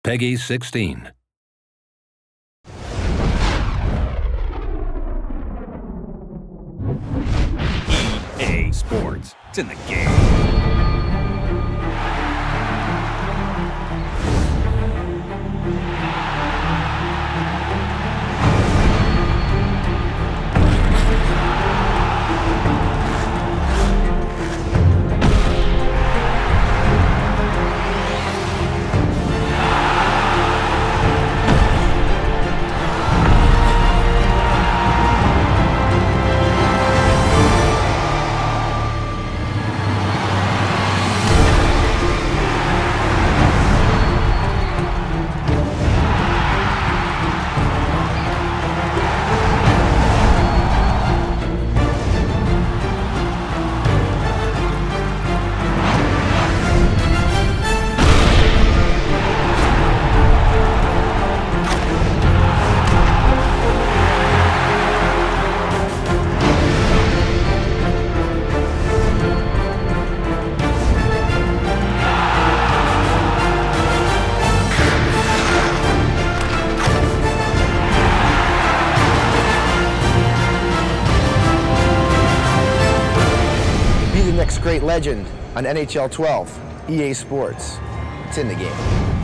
Peggy 16. EA Sports. It's in the game. Be the next great legend on NHL 12, EA Sports. It's in the game.